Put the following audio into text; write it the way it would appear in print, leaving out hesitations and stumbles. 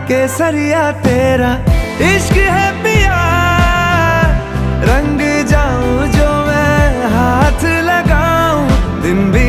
केसरिया तेरा इश्क है पिया, रंग जाऊं जो मैं हाथ लगाऊं दिन भी